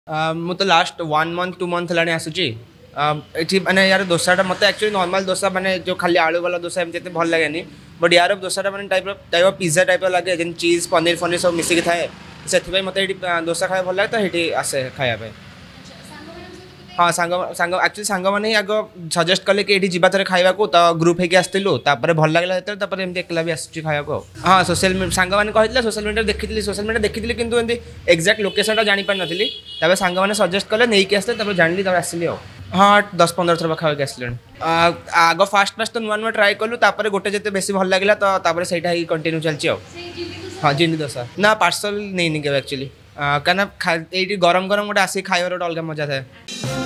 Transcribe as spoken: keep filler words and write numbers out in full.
ମୁଁ ତ last one month two month ହେଲାଣି ଆସୁଛି ଏଠି ମାନେ ୟାର ଦୋସାଟା ମୋତେ ଆକ୍ଚୁଆଲି ନର୍ମାଲ ଦୋସା ମାନେ ଯେଉଁ ଖାଲି ଆଳୁ ବାଲା ଦୋସା ଏମିତି ଏତେ ଭଲ ଲାଗେନି ବଟ୍ ୟାର ଦୋସାଟା ମାନେ ଟାଇପ୍ର ଟାଇପ୍ ଅଫ୍ ପିଜ୍ଜା ଟାଇପ୍ର ଲାଗେ ଯେମିତି ଚିଜ୍ ପନିର ଫନିର ସବୁ ମିଶିକି ଥାଏ ସେଥିପାଇଁ ମୋତେ ଏଠି ଦୋସା ଖାଇବା ଭଲ ଲାଗେ ତ ଏଠି ଆସେ ଖାଇବା ପାଇଁ। हाँ सांग सांग एक्चुअली सांग मैंने ही आग सजेस्ट कले कि ये जीवा थे खाया तो ग्रुप होगी आसलु भल लगे जो एमती एकला भी आसूँ खाया हाँ सोशल सांग मैंने कहते सोशल मीडिया देखी सोशल मीडिया देखी कि एक्जाक्ट लोकेशन जानी पार नी सांग मैंने सजेस्ट कले नहीं आसते जानी आसली हाँ दस पंद्रह थर पाखापाखि आसले आग फास्ट फास्ट तो नुआ नुआ ट्राए कलु गोटे जिते बेसी भल लगे तो सहीटा ही कंटिन्यू चलती हाँ जिंदी दोसा ना पार्सल नहीं के एक्चुअली कहीं ये गरम गरम गोटे आसिक खाइबार गोटे अलग मजा थाए।